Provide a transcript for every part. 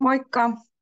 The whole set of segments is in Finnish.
Moikka,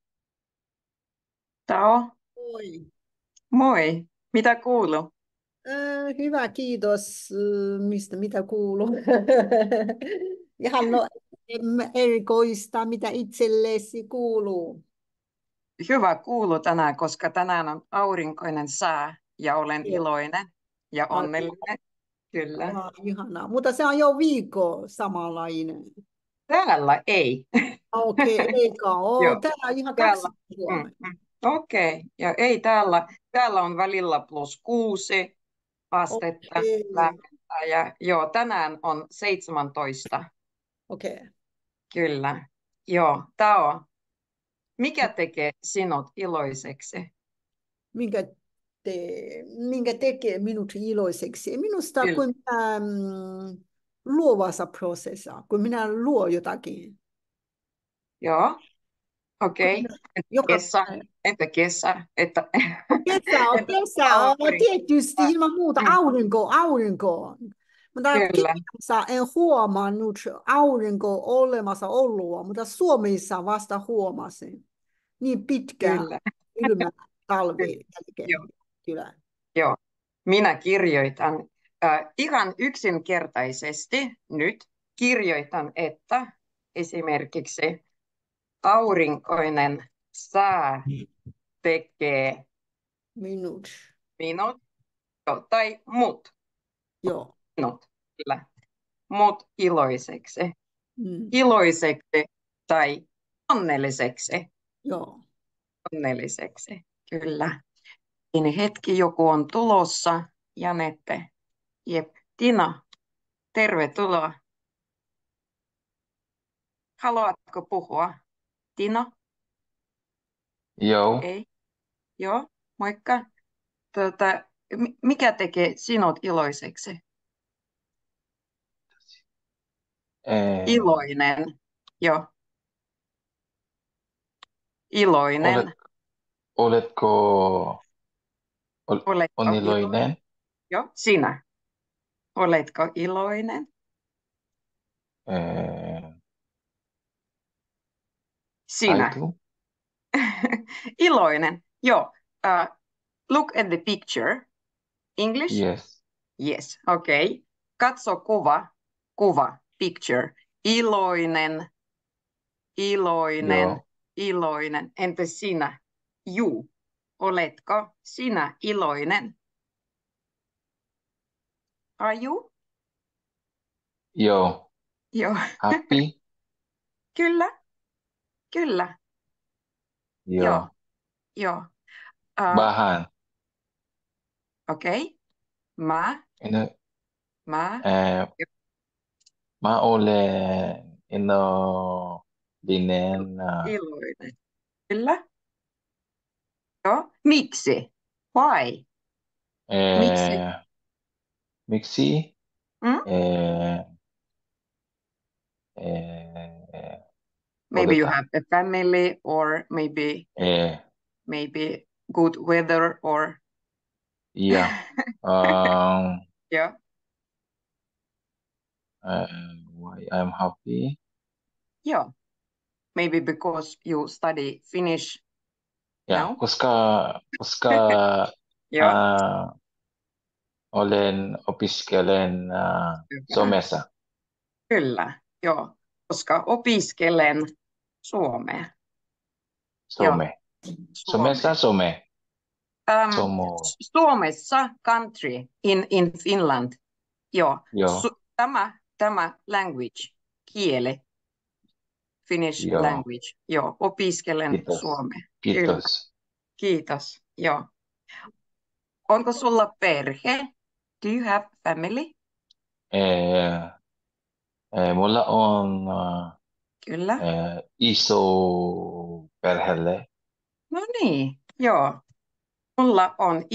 Tao. Oi. Moi. Mitä kuuluu? Hyvä, kiitos. Mitä kuuluu? Ihan erikoista, mitä itsellesi kuuluu. Hyvä kuuluu tänään, koska tänään on aurinkoinen sää ja olen Joo. iloinen ja Ah, onnellinen. Kyllä. ihanaa. Mutta se on jo viikko samanlainen. Täällä ei. Okei, eikä ole. Joo, Täällä on ihan täällä. kaksi Suomea. Okei. Ja ei täällä. Täällä on välillä +6 astetta Okei, lämpöä. Ja joo, tänään on 17. okei. Kyllä. Joo, Tao. Mikä tekee sinut iloiseksi? Minkä, minkä tekee minut iloiseksi? Minusta, Kyllä. kun minä luovassa prosessissa, kun minä luo jotakin. Joo. Kun Okei. minä, Entä joka kesä? päivä. Entä kesä? Entä Kesä on aurinko? tietysti ilman muuta Mm, aurinko. Mutta kyllä, Kiinassa en huomannut aurinko olemassa oloa, mutta Suomessa vasta huomasin. Niin pitkä kyllä. kylmä talvi jälkeen. Joo, Kyllä. joo. Minä kirjoitan ihan yksinkertaisesti nyt. Kirjoitan, että esimerkiksi aurinkoinen sää tekee Minut. minut, tai Joo. minut, kyllä, mut iloiseksi. Mm. Iloiseksi tai onnelliseksi. Joo. Onnelliseksi, kyllä. Niin hetki, joku on tulossa. Janette. Jep. Tina, tervetuloa. Haluatko puhua? Tina? Joo, Ei? Joo, moikka. Mikä tekee sinut iloiseksi? eh, Iloinen. Joo, olet, iloinen. oletko Oletko iloinen? oniloinen? Joo, sinä. Oletko iloinen? Eh, Sinä. Taitu? Iloinen. Joo. Look at the picture. English? Yes. Yes, okei. Okay. Katso kuva. Kuva, picture. Iloinen, iloinen, Joo, iloinen. Entä sinä? You. Oletko sinä iloinen? Are you? joo. Joo. Happy? Kyllä, kyllä. Joo, Joo. joo. Uh, Bahan? okei. Okay. Ino, Mä. eh, Mä olen iloinen. Iloinen. Kyllä. Joo. Miksi? Why? Miksi? Eh, Miksi? Mm? Eh, eh, Maybe you Odota. have a family or Eh, maybe good weather or yeah. Um, yeah, why I'm happy? yeah, maybe because you study Finnish Ya, now. koska Yeah, ah, olen opiskelen hyvä. somessa. Kyllä, joo, koska opiskelen suomea. Joo, Some. suomea. Some. Um, Somo. Suomessa country in Finland. Joo, Joo, tämä language, kieli, Finnish joo. language. Joo, opiskelen Kiitos. suomea. Kyllä, Kiitos. kiitos. Joo. Onko sulla perhe? Do you have family? Eh, Mulla on Kyllä. iso perhelle. No niin, joo. Mulla on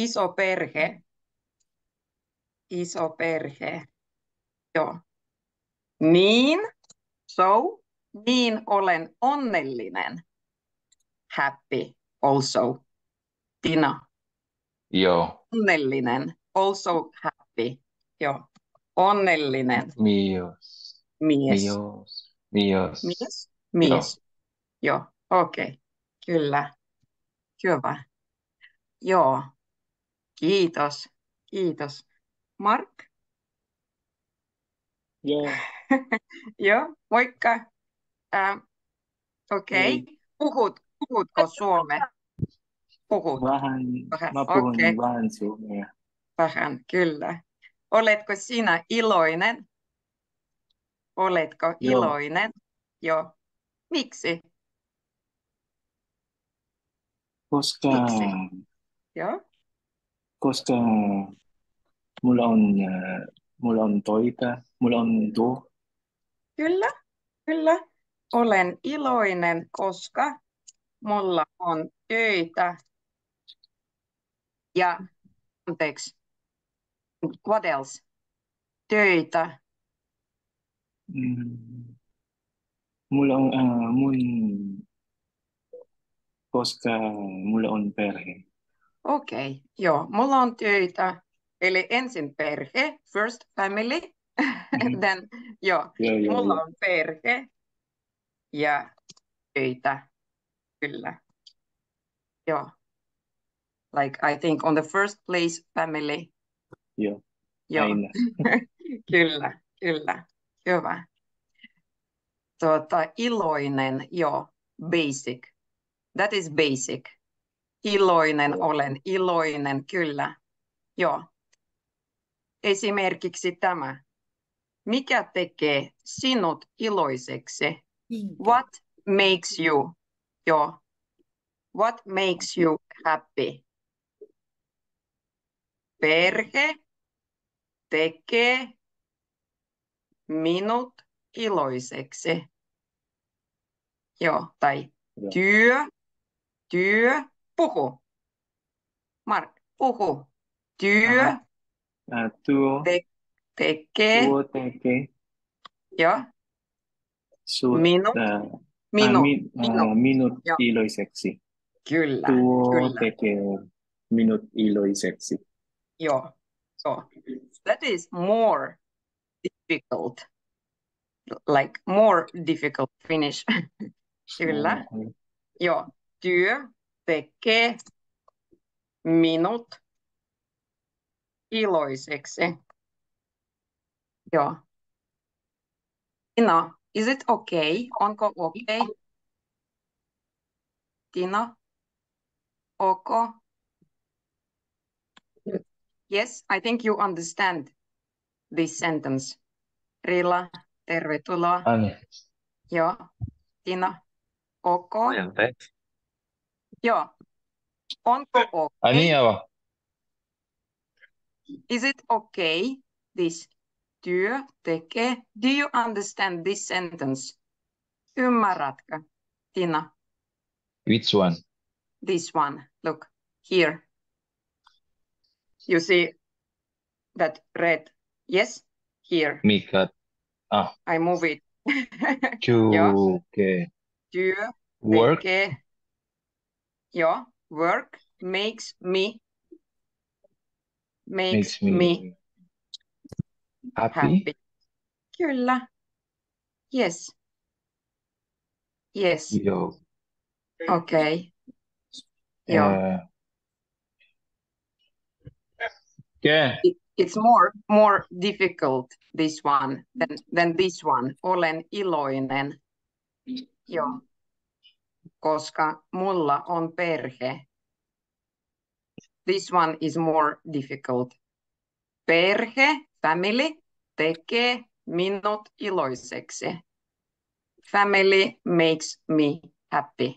iso perhe, joo. Niin, so, niin olen onnellinen. Happy also. Tina, Joo, onnellinen. Also happy. Joo. Onnellinen mios. mies. Mios. Mios. Mies? Joo, Mies. Joo. Okei, kyllä, hyvä. Joo, kiitos, kiitos. Mark? Joo, Joo, moikka. Okei, ei, puhutko suomea? Puhut, vähän, vähän, mä okei, puhun vähän suomea. vähän, kyllä. Oletko sinä iloinen? Oletko Joo, iloinen? Joo. Miksi? koska, Miksi? Joo, koska mulla on, mulla on töitä, mulla on tuo, kyllä, kyllä. Olen iloinen, koska mulla on töitä ja, anteeksi, what else? Töitä, mm, mulla on, koska mulla on perhe. okei, joo, mulla on töitä. Eli ensin perhe, first family, Mhm. then, joo, Joo, joo, mulla joo. on perhe ja töitä, kyllä, joo. Like I think on the first place family, Joo, joo, aina. kyllä, kyllä, hyvä. Iloinen, joo, basic, that is basic. Iloinen, olen iloinen, kyllä, joo. Esimerkiksi tämä. Mikä tekee sinut iloiseksi? What makes you? Joo. What makes you happy? Perhe tekee minut iloiseksi. Joo. Tai Joo. työ, puhu. Mark, puhu. Työ Aha. Tuo, tekee, tuo tekee joo, sut, minut, minut, minut. minut Joo, iloiseksi. kyllä, Tuo kyllä. tekee minut iloiseksi. Joo. So, that is more difficult. Like more difficult Finnish. Kyllä. Joo. Työ tekee minut iloiseksi. Joo. Tina, is it okay? Onko okay? Tina, ok? Yes, I think you understand this sentence. Rilla, tervetuloa. Ani. Joo. Tina, ok? Joo. Onko Ani okay? apa? Is it okay? This työ tekee. Do you understand this sentence? Ymmärrätkö, Tina? Which one? This one. Look here. You see that red? Yes, here. Mikat. Ah, I move it. Joo. okay. Työ Work tekee. Joo. Work makes me makes me happy. happy. Kyllä. Yes. Yes. Yo. Okay. Joo. Okay. It's more difficult this one than this one. Olen iloinen. Joo. Koska mulla on perhe. This one is more difficult. Perhe, family, tekee minut iloiseksi. Family makes me happy.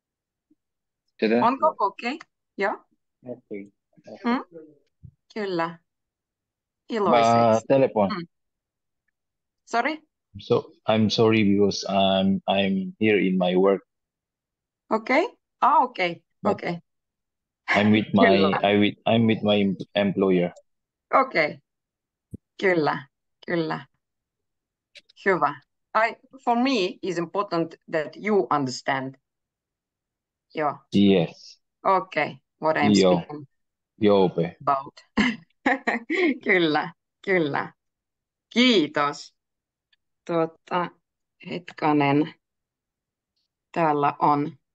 Onko okei? Joo. Okay. Kyllä. Iloiseksi. Telepon. Sorry? So I'm sorry because I'm here in my work. Okay. Okay. But Okay. I'm with Kyllä. I'm with my employer. Okay. Kyllä. Kyllä. Hyvä. For me, it's important that you understand. Joo. Yes. Okay. What I'm Joo. speaking Joope. about. Kyllä. Kyllä. Kiitos. Hetkanen. Täällä on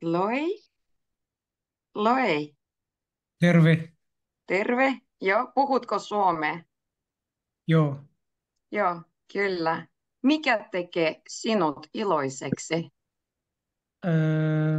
Loi. Loi. Terve. Terve. Joo. Puhutko suomea? Joo. Joo, kyllä. Mikä tekee sinut iloiseksi? Öö,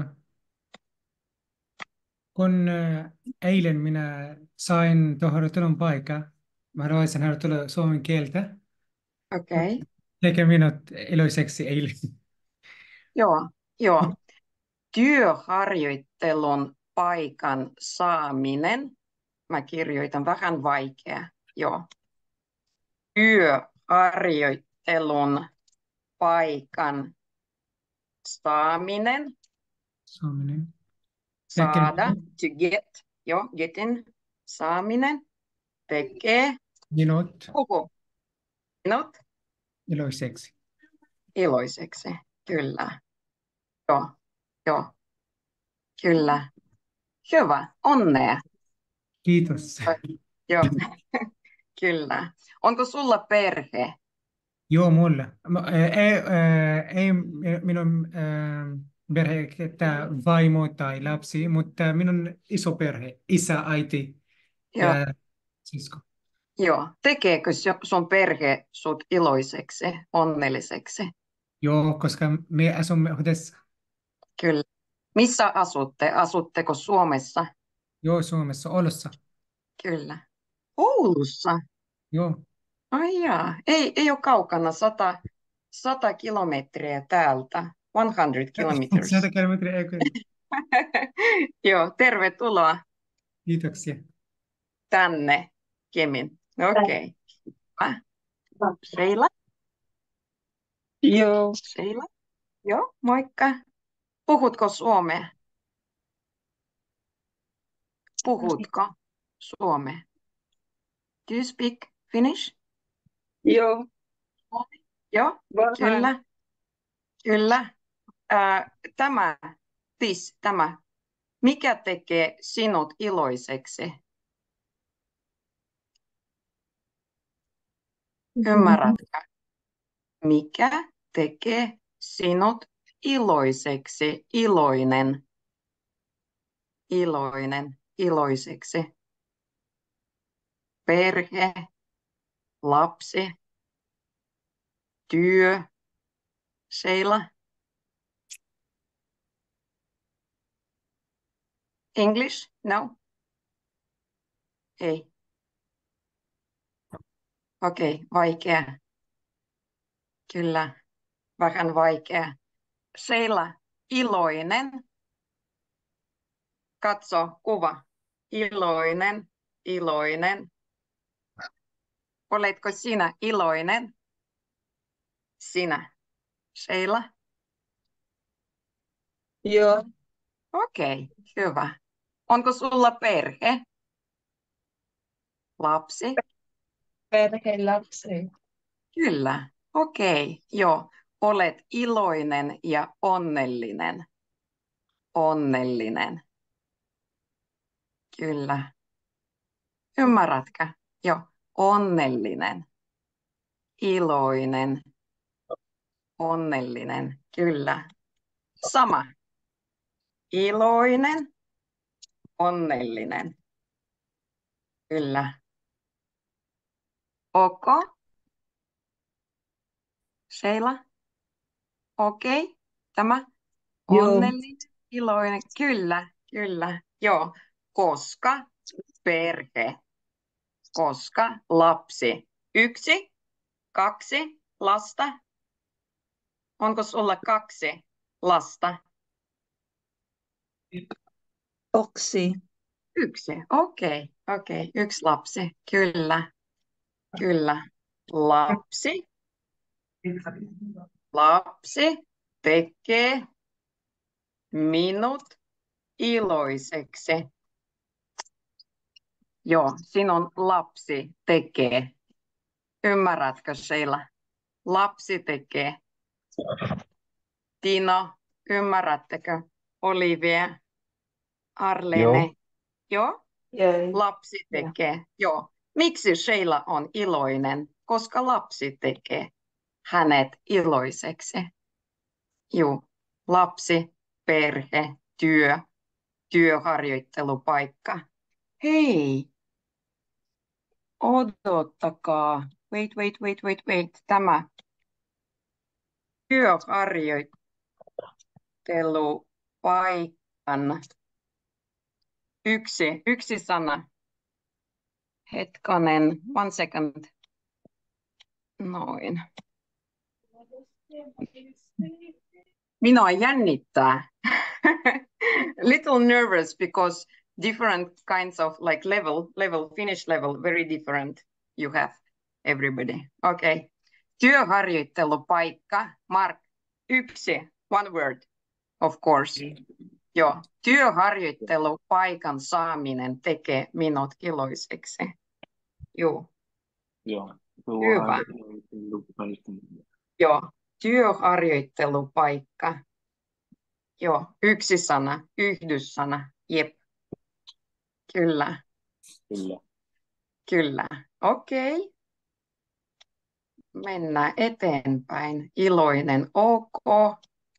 kun eilen minä sain harjoittelun paikan, mä haluaisin harjoitella suomen kieltä, Okei. Okay. teke minut iloiseksi eilen. Joo, joo. Työharjoittelun paikan saaminen. Mä kirjoitan vähän vaikea. Joo. Työharjoittelun paikan saaminen. Saaminen. Saada. To get. Joo, getin. Saaminen. Tekee. Minut Puhu. Minut iloiseksi. iloiseksi. Kyllä. Joo, joo. Kyllä. Hyvä. Onnea. Kiitos. Joo. Kyllä. Onko sulla perhe? Joo, mulla. Ei minun perhe, että vaimo tai lapsi, mutta minun iso perhe, isä, äiti Joo. ja sisko. Joo. Tekeekö sun perhe sut iloiseksi, onnelliseksi? Joo, koska me asumme yhdessä. Kyllä. Missä asutte? Asutteko Suomessa? Joo, Suomessa, Oulussa. Kyllä. Oulussa? Joo. Ai jaa. Ei ole kaukana. 100 kilometriä täältä. 100 kilometers. 100 kilometriä, eikö? Joo, tervetuloa Kiitoksia. tänne, Kemin. Okei. Okay. Sheila? Joo, Sheila? Joo, moikka. Puhutko suomea? Puhutko suomea? Do you speak Finnish? joo, Joo, vähän. kyllä. Kyllä. Tämä. Mikä tekee sinut iloiseksi? Ymmärrätkö? Mikä tekee sinut iloiseksi? Iloinen. Iloinen. Iloiseksi. Perhe. Lapsi. Työ. Sheila. English? No. Ei. Okei, vaikea. Kyllä, vähän vaikea. Sheila, iloinen. Katso kuva. Iloinen, iloinen. Oletko sinä iloinen? Sinä. Sheila? Joo, Okei, hyvä. Onko sulla perhe? Lapsi? perhe, lapsi. Kyllä. Okei, joo. Olet iloinen ja onnellinen. Onnellinen. Kyllä. Ymmärrätkö? Joo. Onnellinen. Iloinen. Onnellinen. Kyllä. Sama. Iloinen. Onnellinen. Kyllä. Ok. Sheila? Okei. Tämä. Joo. Onnellinen. Iloinen. Kyllä. Kyllä. Joo. Koska perhe. Koska lapsi. 1, 2 lasta. Onko sulla 2 lasta? Oksi. 1. Okei. 1 lapsi. Kyllä. Kyllä. Lapsi. Lapsi tekee minut iloiseksi. Joo, sinun lapsi tekee. Ymmärrätkö, Sheila? Lapsi tekee. Tino, ymmärrättekö? Olivia, Arlene. Joo? Jäi. Lapsi tekee. Joo. Miksi Sheila on iloinen? Koska lapsi tekee hänet iloiseksi. Joo. Lapsi, perhe, työharjoittelupaikka. Hei, odottakaa. Wait. Tämä työharjoittelupaikan yksi sana. Hetkonen, 1 second. Noin. Minua jännittää. Little nervous because different kinds of like level, Finnish level, very different you have, everybody. Okay. Työharjoittelupaikka, Mark, one word, of course. Joo, työharjoittelupaikan saaminen tekee minut iloiseksi. Joo. Joo. Hyvä. Joo, työharjoittelupaikka. Joo, yksi sana, yhdyssana, jep. Kyllä, kyllä. Okei. Mennään eteenpäin. Iloinen, ok.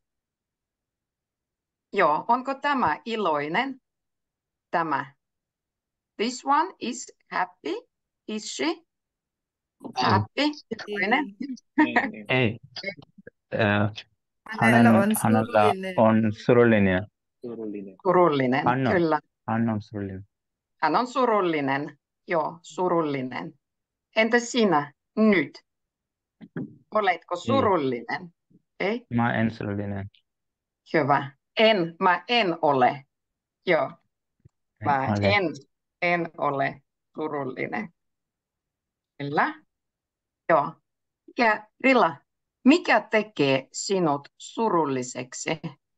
Joo, onko tämä iloinen? Tämä. This one is happy. Is she? Happy, iloinen. Ei. Hänellä on Hänellä surullinen. on surullinen. Surullinen, Hän on. kyllä. Hän on surullinen. Hän on surullinen. Joo, surullinen. Entä sinä nyt? Oletko surullinen? Ei? Mä en surullinen. Hyvä. Mä en ole. Joo. Mä en ole surullinen. Kyllä. Joo. Rilla, mikä tekee sinut surulliseksi?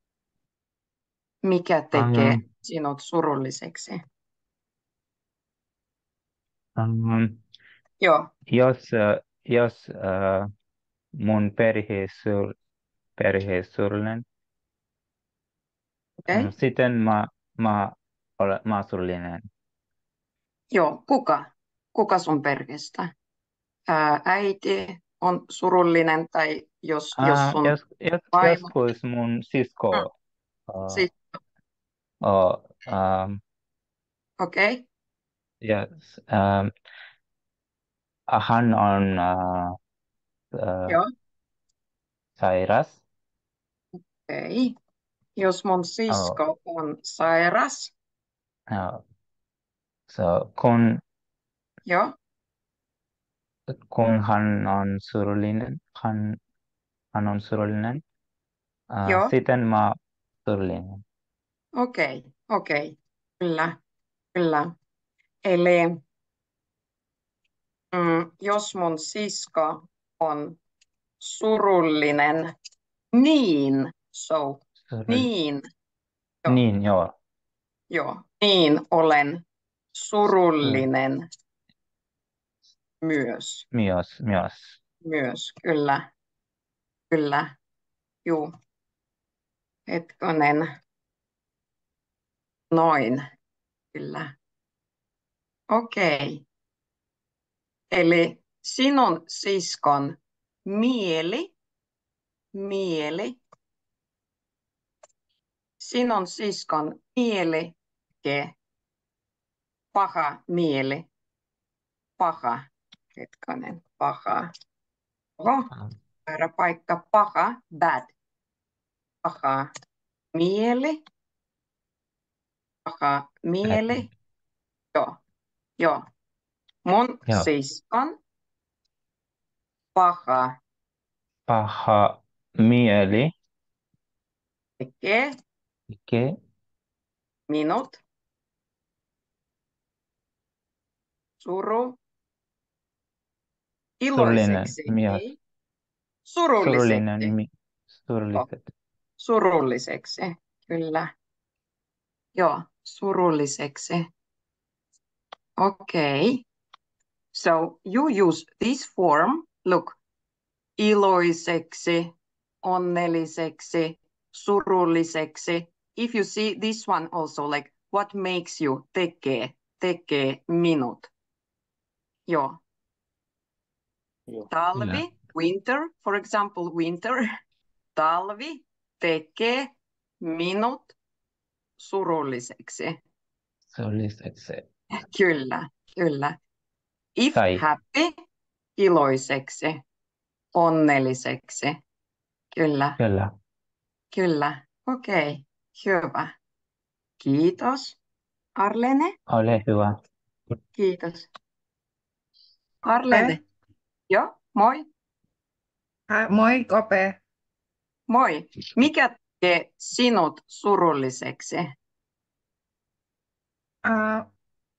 Mikä tekee sinut surulliseksi? Joo. Jos mun perhe surullinen, Okay. sitten mä olen surullinen. Joo, kuka sun perheestä? Äiti on surullinen tai jos sun vaimo. Joskus mun sisko. Okei. Yes. Hän on Joo. sairas. Okei. Jos mun sisko on sairas. So Joo. kun hän on surullinen, Joo. sitten mä surullinen. Okei. Kyllä. Eli jos mun sisko on surullinen, niin Niin, joo. Joo, niin olen surullinen myös. Myös, kyllä. Juu. Hetkonen. Noin, kyllä. Okei. Eli sinun siskon mieli. Sinun siskon mieli. Paha mieli. Paha. Hetkonen. Paha. Väärä paikka. Paha. Bad. Paha mieli. Paha mieli. Joo. Mun siskon. Paha mieli. Tekee. Minut. Iloiseksi. Ei. Surulliseksi. Kyllä. Joo, surulliseksi. Okay. So you use this form. Look. Iloiseksi, onnelliseksi, surulliseksi. If you see this one also, like what makes you, tekee minut. Joo. Talvi, winter, for example, winter. Talvi tekee minut surulliseksi? Surulliseksi. Kyllä, kyllä. If Tai. happy, iloiseksi, onnelliseksi. Kyllä, Kyllä. kyllä. Okei, hyvä. Kiitos. Arlene, Ole hyvä. kiitos. Arlene, joo, moi. Moi, Kope. Moi. Mikä tekee sinut surulliseksi? Uh,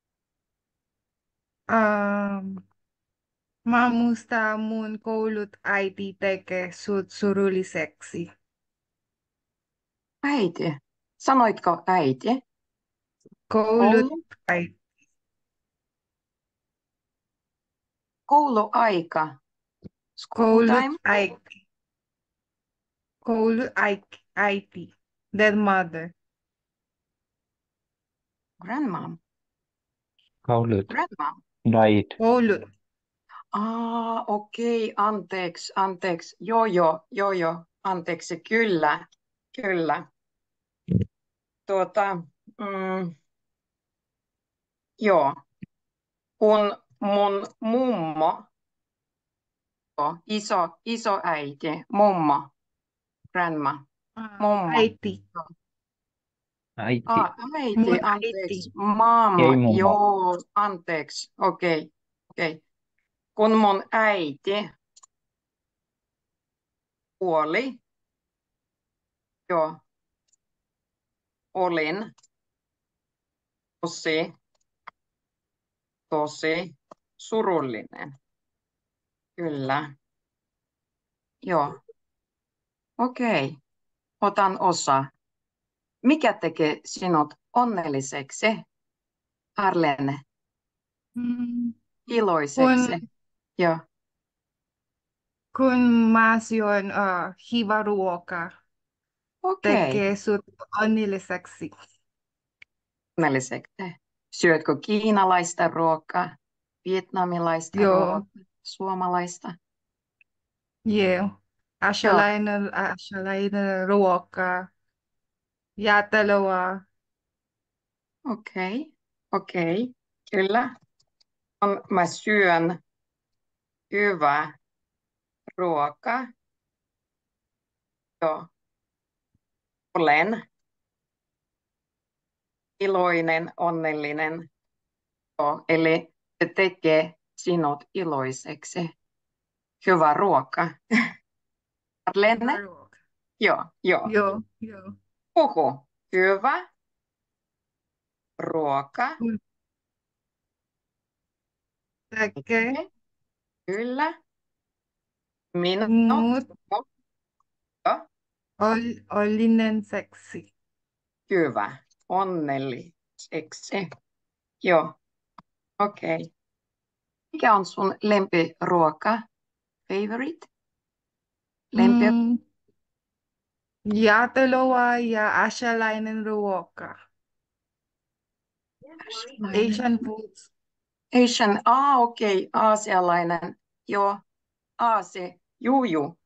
mä muistan mun koulut äiti tekee sut surulliseksi. Äiti. Sanoitko äiti? Koulut Koulu? äiti. Kouluaika. School Koulut time? äiti. Koulut äiti. Their mother. Grandmom. Koulut. Grandmom. Right. Koulut. Okei, anteeksi. Joo, anteeksi, kyllä. Mm, joo, kun mun mummo, isoäiti, mummo, grandma, mummo. Äiti. Äiti. Äiti, Mun anteeksi, äiti. mamma, Ei mummo. joo, anteeksi, okei. Kun mun äiti kuoli, joo, olin tosi surullinen. Kyllä. Joo. Okei. Otan osaa. Mikä tekee sinut onnelliseksi, Arlene? Iloiseksi. Joo. Kun mä syön hyvä ruoka, Okei. tekee sut onnelliseksi. Onnelliseksi. Syötkö kiinalaista ruokaa, vietnamilaista Joo. ruokaa, suomalaista? Joo. Asialainen ruoka. Jäätelöä. Okei. Kyllä. Mä syön hyvää ruokaa. Joo. Olen iloinen, onnellinen. Joo. Eli se tekee sinut iloiseksi. Hyvä ruoka. Arlene? Hyvä ruoka. Joo. Joo. Puhu. Hyvä ruoka. Tekee Kyllä. Minut. mut Joo. ollinen seksi. Hyvä. Onnelliseksi. Joo. Okei. Mikä on sun lempiruoka? Favorite? Jäätelöä ja asialainen ruoka. Asian foods. Asian, okei. Aasialainen. Joo. Juu.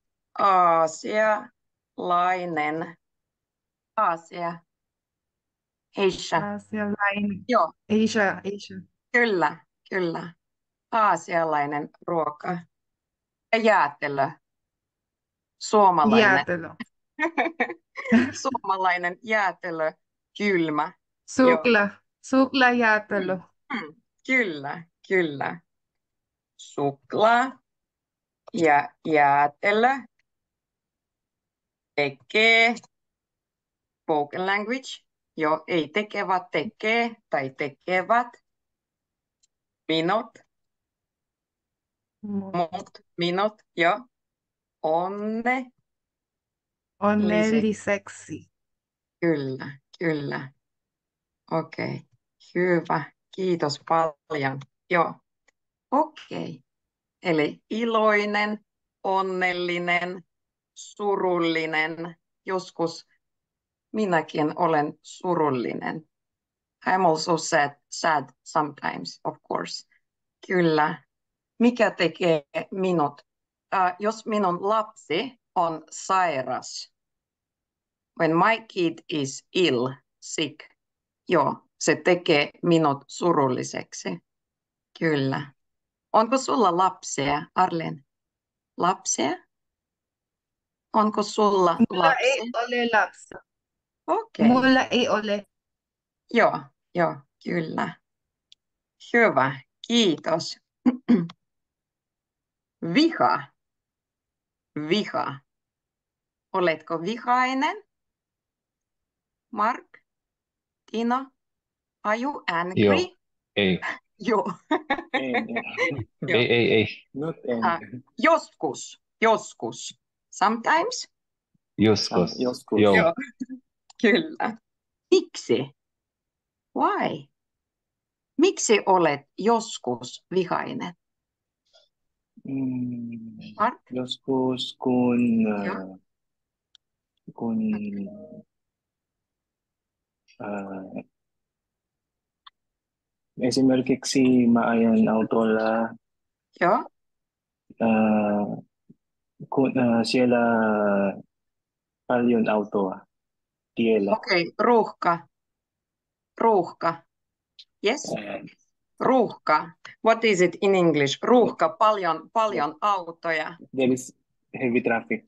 Aasialainen. Aasia. Asia. Asialainen. Joo. Asia. Kyllä. Aasialainen ruoka. Ja jäätelö. Suomalainen. Jäätelö. Suomalainen jäätelö. Kylmä. Joo. Suklaajäätelö. Kyllä. Suklaa ja jäätelö tekee spoken language. Joo, ei tekevät, tekee tai tekevät. Minut, joo. Onnelliseksi. Kyllä. Okei, hyvä. Kiitos paljon. Joo, okei. Eli iloinen, onnellinen, surullinen. Joskus minäkin olen surullinen. I'm also sad sometimes, of course. Kyllä. Mikä tekee minut? Jos minun lapsi on sairas. When my kid is ill, sick. Joo, se tekee minut surulliseksi. Kyllä. Onko sulla lapsia, Arlen? Lapsia? Onko sulla Mulla ei lapsia? ole lapsia. Okei. Mulla ei ole. Joo, kyllä. Hyvä, kiitos. Viha. Viha. Oletko vihainen? Mark? Tino? Are you angry? Joo. Ei. Joo. Joo. Ei. Not Ah, joskus. Sometimes? Joskus. Joskus. Joo. Joo. Kyllä. Miksi? Why? Miksi olet joskus vihainen? Mark? Joskus kun Joo. esimerkiksi mä ajan autolla, Joo. kun siellä paljon autoa tiellä. Okei, ruuhka. Yes? Ruuhka. What is it in English? Ruuhka, paljon autoja. There is heavy traffic.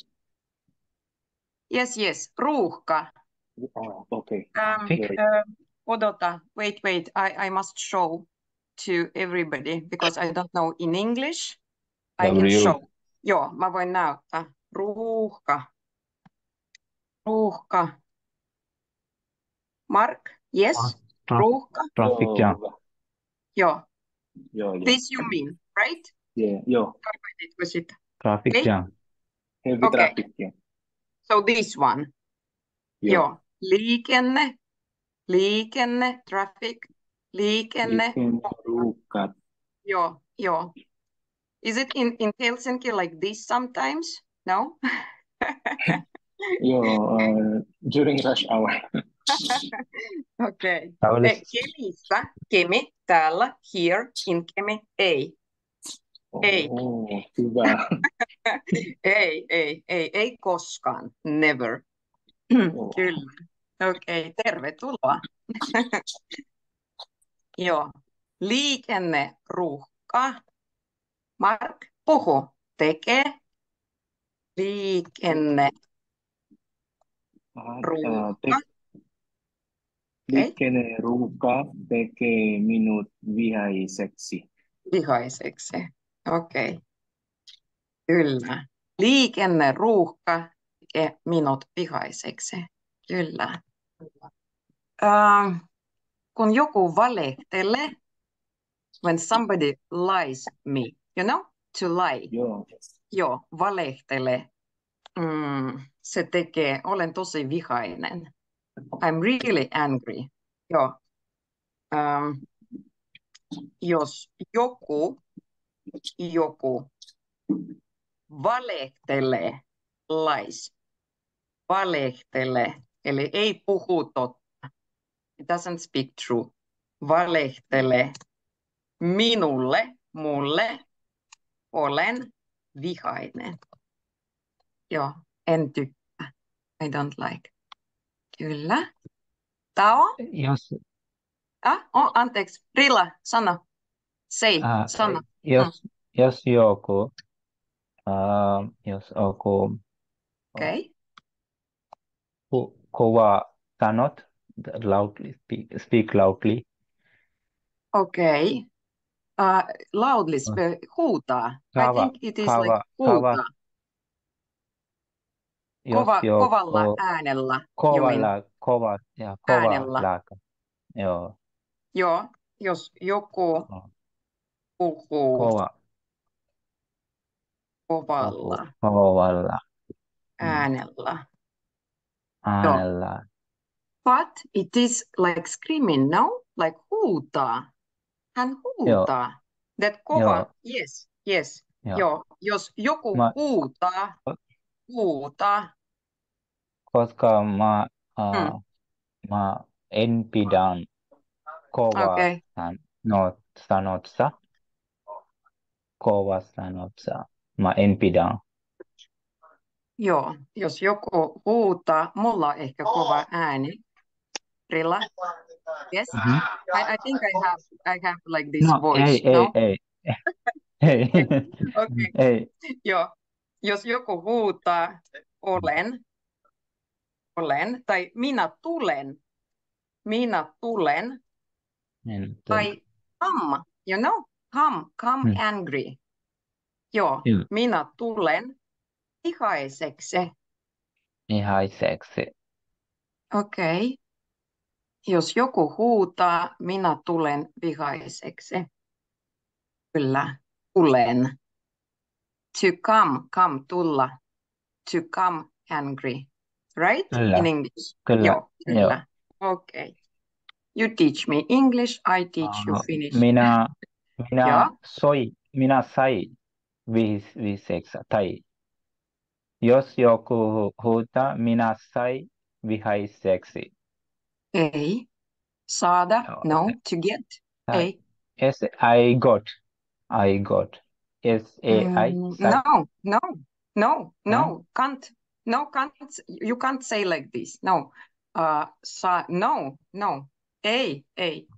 Yes, ruuhka. Oh, okay. Odota, wait, I must show to everybody because I don't know in English. I can W. show. Joo, mä voin näyttää. Ruuhka. Mark, yes? Ruuhka. Traffic jam. Joo. Joo. This you mean, right? Yeah, joo. Tarkoititko sitä? Traffic Okay. jam. Heavy Okay. traffic, yeah. So this one. Joo. Liikenne, traffic, liikenne. Ruuhkat. Joo. Is it in Helsinki like this sometimes? No? Joo, during rush hour. Okei. Tavallisesti. Kemi, täällä, here, in Kemi, ei. Ei. Oh, hyvä. Ei koskaan, never. Kyllä. Okei, tervetuloa. Joo. Liikenneruuhka. Mark, puhu. Tekee. Liikenneruuhka. Liikenneruuhka tekee minut vihaiseksi. Vihaiseksi. Okei. Kyllä. Liikenneruuhka tekee minut vihaiseksi. Kyllä. Kun joku valehtelee, when somebody lies me, you know, to lie. Joo, valehtelee. Se tekee, olen tosi vihainen. I'm really angry. Joo. Jos joku valehtelee, lies, valehtelee, eli ei puhu totta. It doesn't speak true. Valehtelee mulle, olen vihainen. Joo, en tykkää. I don't like. Kyllä. Tao? Anteeksi. Rilla, sano. Sano. Jos joku, Okay. kova sanot, speak loudly. Okay. Loudly, huutaa. I think it is like huutaa. Kovalla äänellä. Kovalla äänellä. Joo, jos joku puhuu kovalla äänellä. But it is like screaming, no? Like huutaa. Hän huutaa. That kova, yes. Joo, jos joku huutaa. Koska mä en pidä kovaa sanotsa. Mä en pidä. Joo, jos joku huutaa, mulla on ehkä kova ääni. Rilla? Yes? Mhm. I think I have like this No, voice, ei, no? ei. Ei. Okei, Ei. joo. Jos joku huutaa olen, tai minä tulen, Niin, tai come, you know, come angry. Joo, Joo. minä tulen vihaiseksi. Vihaiseksi. Okei. Jos joku huutaa, minä tulen vihaiseksi. Kyllä, tulen. To come, tulla. To come angry. Right? Kyllä. In English. Kyllä. Joo, kyllä. Okay. You teach me English, I teach you Finnish. Minä sai vihaiseksi. Tai jos joku huutaa, minä sai vihaiseksi. Ei. Saada. Joo. No. To get. Ei. Yes, I got. S-A-I. No. No? Can't. No, can't. You can't say like this. No. No. Ei.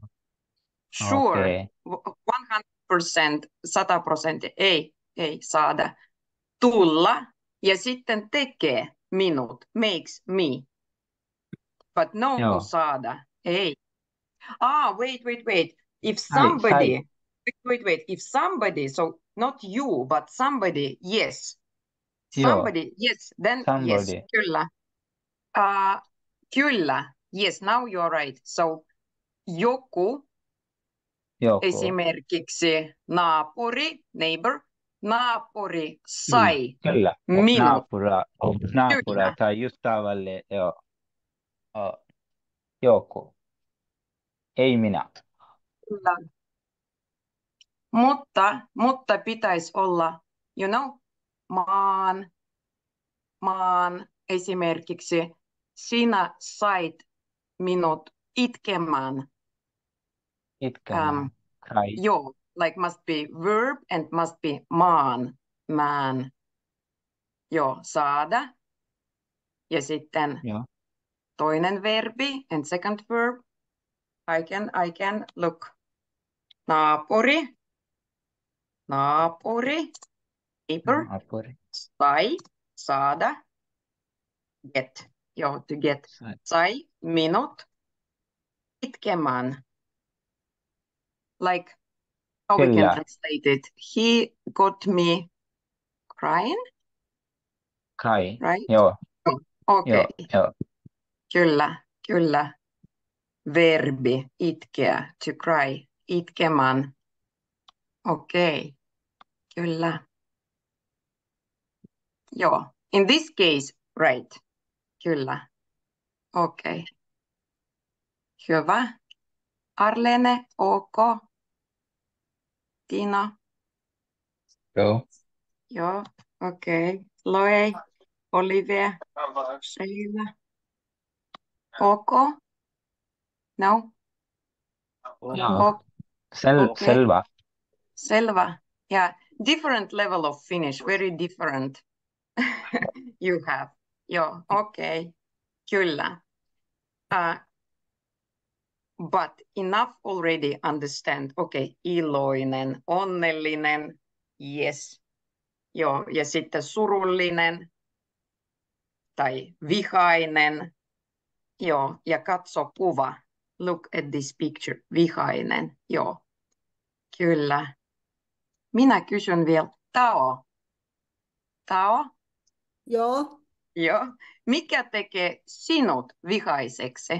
Sure. Okay. 100%, 100%. Ei saada. Tulla ja sitten tekee minut. Makes me. But no Joo. saada. Ei. Wait. If somebody, wait. If somebody, so not you, but somebody, yes. Somebody, yes. Then yes. Somebody. Kyllä. Kyllä. Yes, now you're right. So joku. Esimerkiksi neighbor, sai Kyllä. minut. Naapura tai ystävälle. Joku. Ei minä. Kyllä. Mutta pitäisi olla, you know, maan esimerkiksi sinä sait minut itkemään. Cry. Joo, like must be verb and must be man. Joo, saada. Ja sitten toinen verbi and second verb. I can look. Naapuri. Neighbor. Sai. Saada. Get. Joo, to get. Sai minut itkemään. Like, how we can translate it? He got me crying. Cry. Right? Joo. Okay. Joo. Kyllä. Verbi, itkeä, to cry, itkemään. Okei. Kyllä. Joo. In this case, right. Kyllä. Okei. Hyvä. Arlene, ok. Tina. Joo. Okei. Loe, Olivia, Sheila. Ok. No? Selvä. Yeah, different level of Finnish, very different. You have. Joo, okay. Kyllä. But enough already understand. Okay, iloinen, onnellinen, yes. Joo, ja sitten surullinen tai vihainen. Joo, ja katso kuva. Look at this picture. Vihainen. Joo, kyllä. Minä kysyn vielä. Tao. Joo. Mikä tekee sinut vihaiseksi?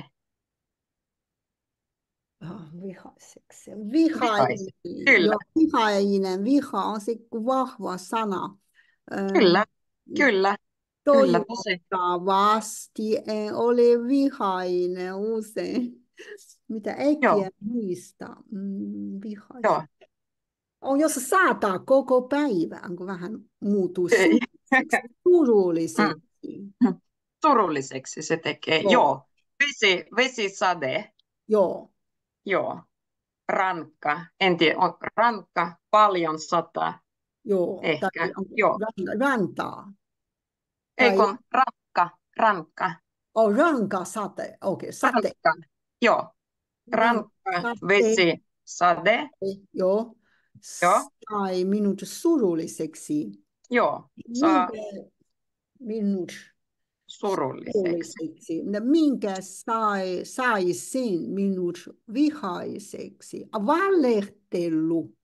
Vihaiseksi. Vihainen. Kyllä. Joo, vihainen. Viha on se vahva sana. Kyllä. Toivottavasti en ole vihainen usein. Mitä äkkiä muista. Vihainen. Jos saattaa koko päivän, kun vähän muuttuu surulliseksi. Surulliseksi se tekee. Joo. Vesisade. Joo. Rankka. En tiedä, on rankka, paljon sataa. Joo. Ehkä. Rantaa. Ei kun rankka. Rankka sate. Okei, sate. Joo. Rankka Sade. vesi sade. Joo. Joo. Sai minut surulliseksi. Joo. Saa Minkä minut surulliseksi. surulliseksi? Minkä saisin minut vihaiseksi? Valehtelu.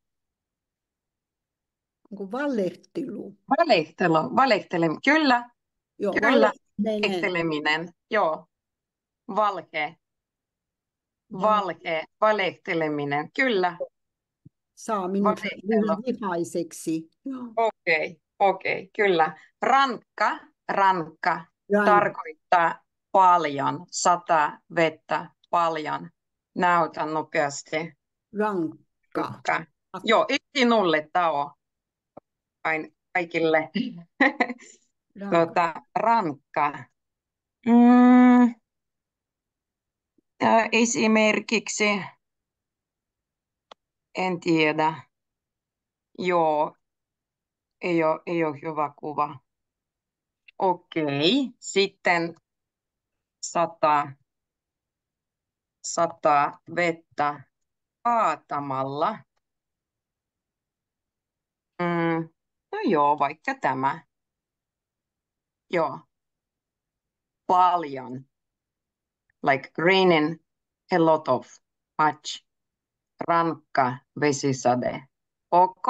Onko valehtelu? Valehtelu. Kyllä. Joo, Kyllä. valehteleminen. Valehteleminen. Joo. Valhe. Valehteleminen. Kyllä. Saa minut Valehtelu. vihaiseksi. Joo. Okei, kyllä. Rankka Rankka. tarkoittaa paljon, 100 vettä, paljon. Näytä nopeasti. Rankka. Joo, 1-0 tao. Kaikille. Rankka. Esimerkiksi, en tiedä. Joo, ei ole hyvä kuva. Okei, sitten 100 vettä kaatamalla. No joo, vaikka tämä. Joo. Paljon. Like raining a lot of, much. Rankka vesisade. Ok?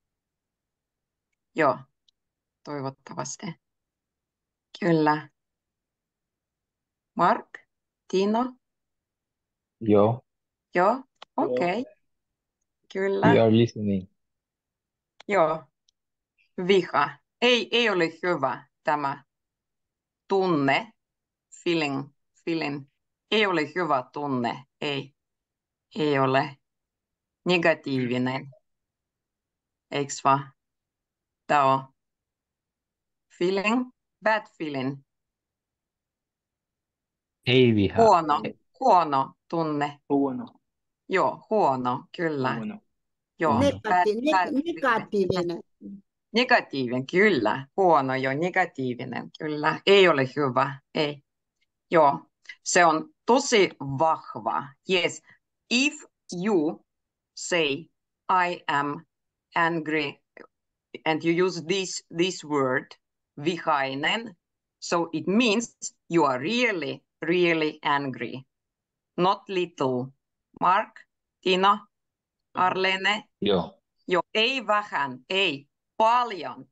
Joo, toivottavasti. Kyllä. Mark? Tino? Joo. Joo, okei. Kyllä. We are listening. Joo. Viha. Ei ole hyvä tämä tunne. Feeling. Ei ole hyvä tunne. Ei ole. Negatiivinen. Eiks vaan? Tää on feeling. Bad feeling. Ei viha. Huono tunne. Huono. Joo, huono, kyllä. Huono. Joo. Negatiivinen. Negatiivinen, kyllä. Huono jo, negatiivinen, kyllä. Ei ole hyvä, ei. Joo, se on tosi vahva. Yes, if you say I am angry and you use this word, vihainen, so it means you are really, really angry. Not little. Mark, Tina, Arlene. Joo. Joo, ei vähän, ei. Paljon.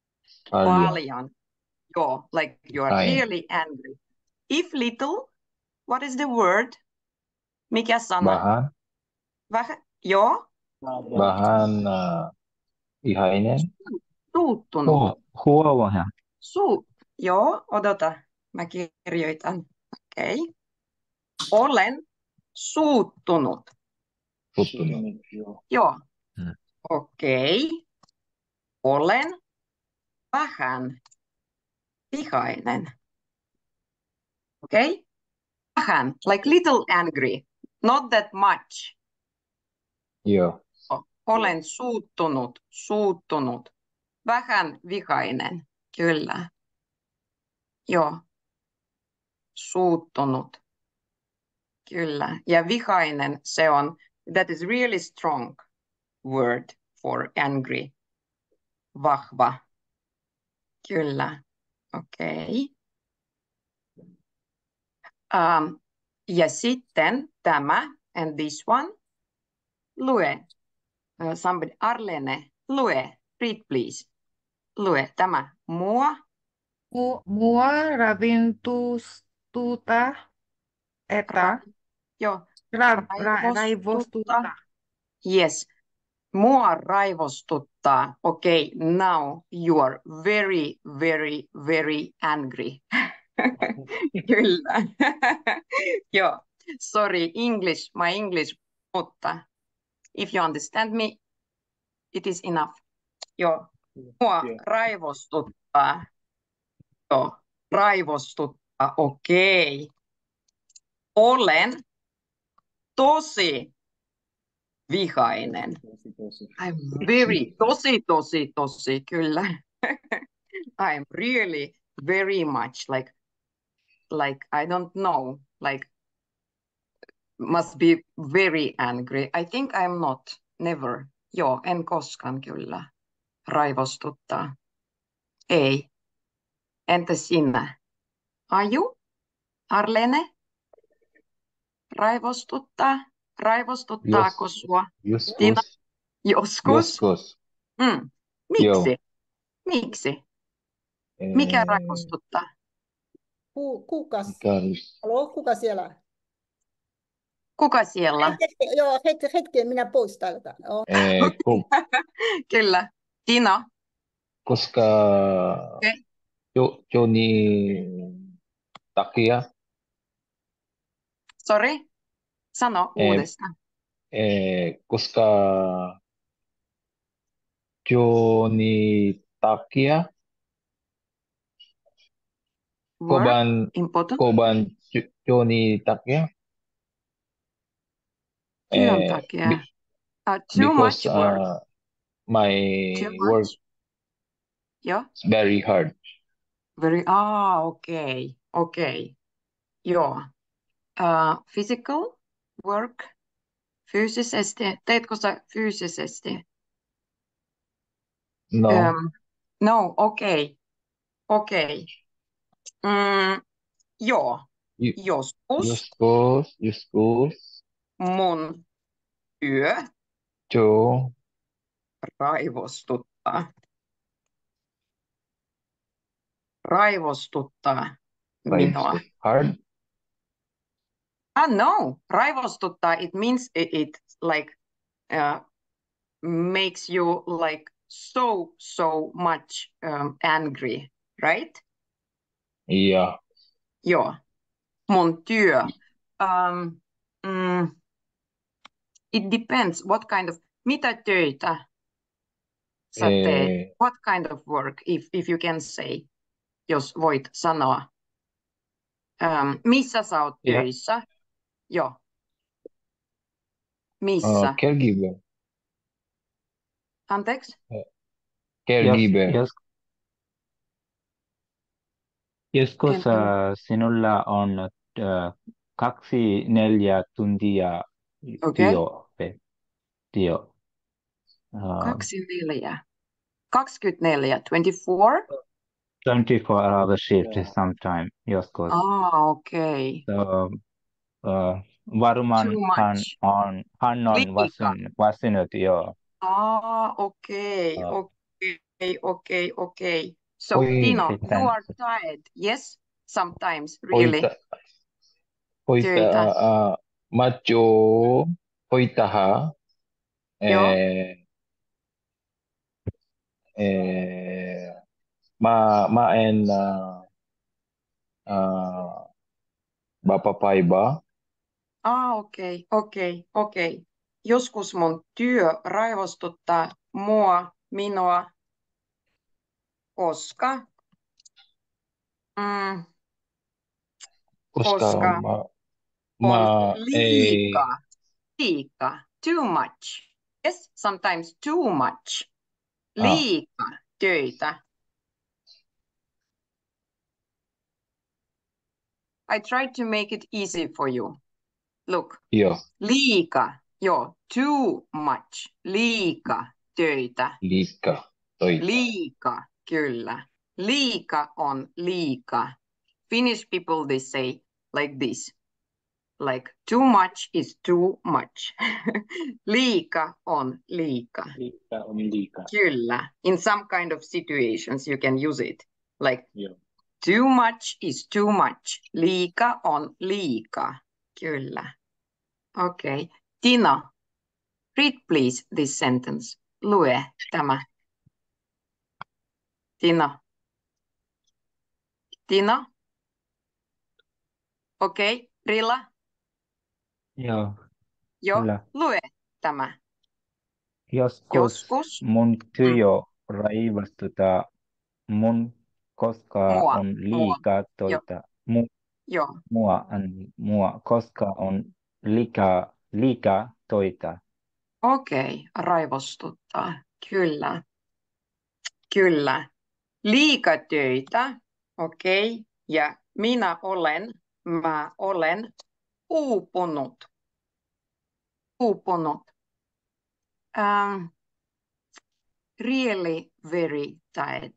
Joo, like you are really angry. If little, what is the word? Mikä sana? Vähän. Joo. Vähän vihainen. Suuttunut. Huovahan. Joo, odota. Mä kirjoitan. Okei. Olen suuttunut. Joo. Okei. Olen vähän vihainen. Okei? Vähän, like little angry. Not that much. Joo. Olen suuttunut. Vähän vihainen. Kyllä. Joo. Suuttunut. Kyllä. Ja vihainen, se on, that is really strong word for angry. Vahva. Kyllä. Okei. Ja sitten tämä, and this one. Lue. Somebody, Arlene, lue. Read please. Lue tämä. Mua ravintusta, että Joo. raivostuttaa. Yes. Mua raivostuttaa. Okay, now you are very, very, very angry. Kyllä. Joo. Sorry, my English, mutta if you understand me, it is enough. Joo. Mua raivostuttaa. Joo. Raivostuttaa. Okei. Olen tosi vihainen. I'm very, tosi, kyllä. I'm really very much like I don't know, like must be very angry. I think I'm not. Never. Joo, en koskaan kyllä. Raivostuttaa. Ei. Entä sinä? Aju? Arlene? Raivostuttaa? Raivostuttaako sua? Tina? Joskus. Joo. Miksi? Miksi? Mikä raivostuttaa? Kuka siellä? Kuka siellä? Joo, hetken minä pois täältä. Joo. Kyllä. Tina? Koska Joni takia Sorry? Sano uudestaan. koska Joni takia koban Joni takia Työn takia. Too much work. My Too much. work Joo. is very hard. Okei. Joo. Physical work. Fyysisesti. Teetkö sä fyysisesti? No. No, okei. Joo. Joskus mun työ raivostuttaa minua. Hard. No, raivostuttaa, it means it like makes you like so much angry, right? Yeah. Joo. Mun työ. It depends what kind of, mitä töitä sä teet? What kind of work, if you can say, jos voit sanoa. Missä sä oot töissä? Joo. Missä? Caregiver. Anteeksi? Caregiver. Joskus sinulla on 24 tuntia työ. 24. 24. 24-hour shift sometime, joskus. Okei. So, varmaan hän on väsynyt, joo. Okay. So, Tino, you are tired, yes? Sometimes, really. Macho hoitaha. Ma en bapapaiba. Okei. Joskus mun työ raivostuttaa minua, koska on liika. Too much. Yes, sometimes too much. Liika töitä. I tried to make it easy for you. Look. Joo. Liika. Joo. Too much. Liika töitä. Liika, kyllä. Liika on liika. Finnish people, they say like this. Like too much is too much. Liika on liika. Liika on liika. Kyllä. In some kind of situations you can use it. Like too much is too much. Liika on liika. Kyllä. Okay. Tina, read please this sentence. Lue tämä. Tina? Okei. Rilla? Joo. Kyllä. Lue tämä. Joskus mun työ raivostuttaa koska on liikaa töitä. Koska on liikaa töitä. Okei, raivostuttaa. Kyllä. Liikatöitä. Okei. Ja mä olen uupunut. uupunut. Really very tired.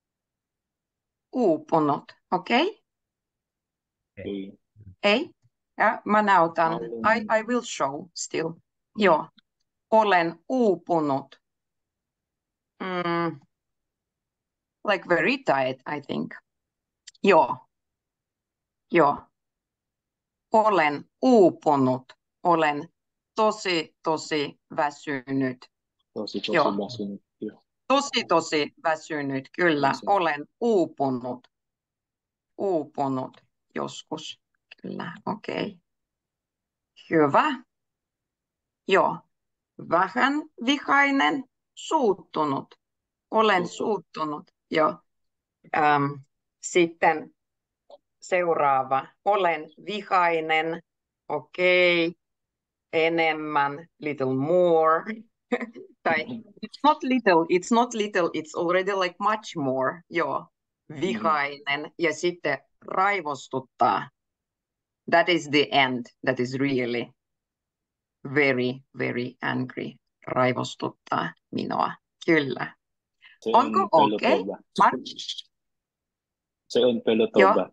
Uupunut, okei? Okay. Ei? Ja, mä näytän. I will show still. Joo. Olen uupunut. Like very tired, I think. Joo. Joo. Olen uupunut. Olen tosi väsynyt. Tosi Joo. väsynyt. Joo. Tosi väsynyt, kyllä. Väsynyt. Olen uupunut. Uupunut joskus. Kyllä, okei. Hyvä. Joo. Vähän vihainen, suuttunut. Olen suuttunut. Joo. Sitten seuraava. Olen vihainen. Okei. Enemmän, little more. Tai it's not little, it's already like much more. Joo. Vihainen. Ja sitten raivostuttaa. That is the end. That is really very angry. Raivostuttaa minua. Kyllä. Se Onko on okei? pelottava. Mark? Se on pelottava.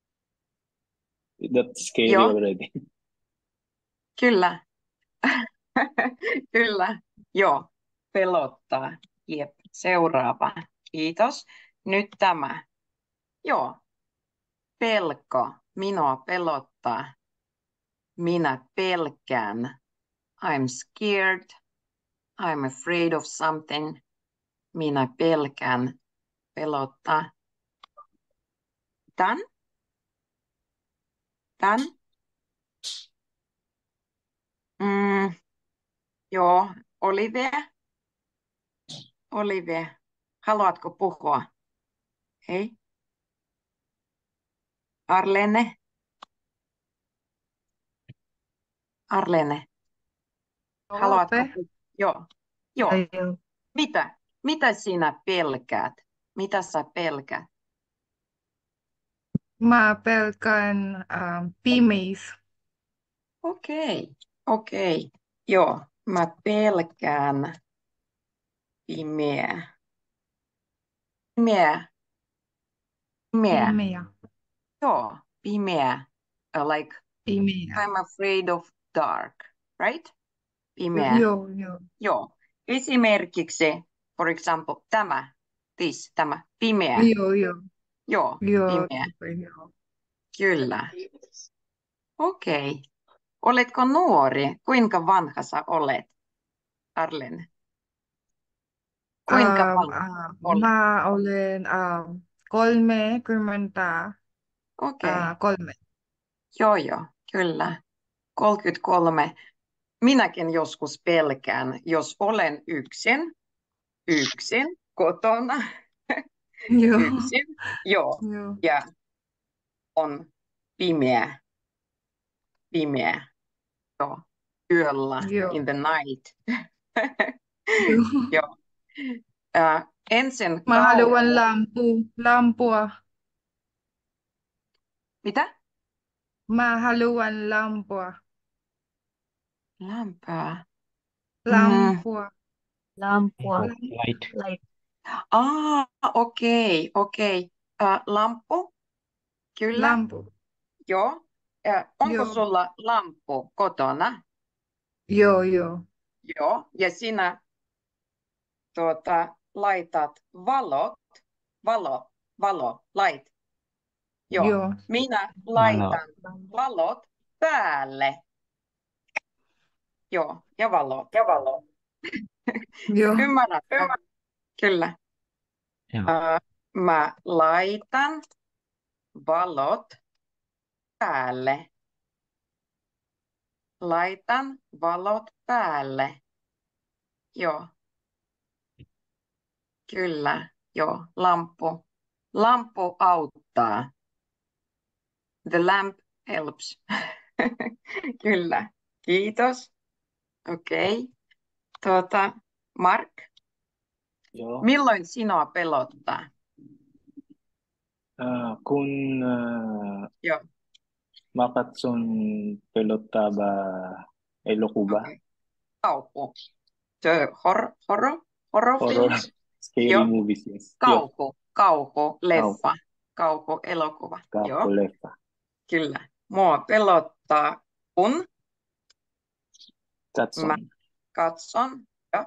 That's scary Joo. already. Kyllä. Kyllä. Joo. Pelottaa. Jep. Seuraava. Kiitos. Nyt tämä. Joo. Pelko. Minua pelottaa. Minä pelkään. I'm scared. I'm afraid of something. Minä pelkään. Pelottaa. Done? Done? Joo. Olive. Haluatko puhua? Hei. Arlene. Haluatko puhua? Joo. Mitä sinä pelkäät? Mitä sä pelkäät? Mä pelkään pimeys. Okei. Joo, mä pelkään pimeä. Joo, pimeä. Like Pimeä. I'm afraid of dark, right? Pimeä. Joo. Esimerkiksi, for example, tämä, pimeä. Joo, pimeä. Kyllä. Okei. Oletko nuori? Kuinka vanha sä olet, Arlen? Kuinka vanha olet? Mä olen 33. Joo, kyllä. 33. Minäkin joskus pelkään, jos olen yksin kotona. Yksin. Joo. Ja on pimeä. Joo. Yöllä. In the night. Joo. Ensin Mä haluan lampua. Mitä? Mä haluan lampua. Lämpöä. Lampua. Light. Okei. Lamppu? Kyllä. Lampu. Joo. Onko Joo. sulla lamppu kotona? Joo. Joo. Ja sinä laitat light. Joo. Minä laitan valot päälle. Joo. Ja valo. Joo. Ymmärrätkö? Kyllä. Joo. Mä laitan valot päälle. Laitan valot päälle. Joo. Kyllä. Joo. Lamppu. Lamppu auttaa. The lamp helps. Kyllä. Kiitos. Okei. Mark. Joo. Milloin sinua pelottaa? Kun Joo. mä katson pelottava elokuva. Kauhu. The horror Horror, films. scary Joo. movies, yes. Joo, Kauhu, leffa. Kauhu, elokuva. Joo, kauhuleffa. kyllä. Mua pelottaa, kun Katson. mä katson. Joo.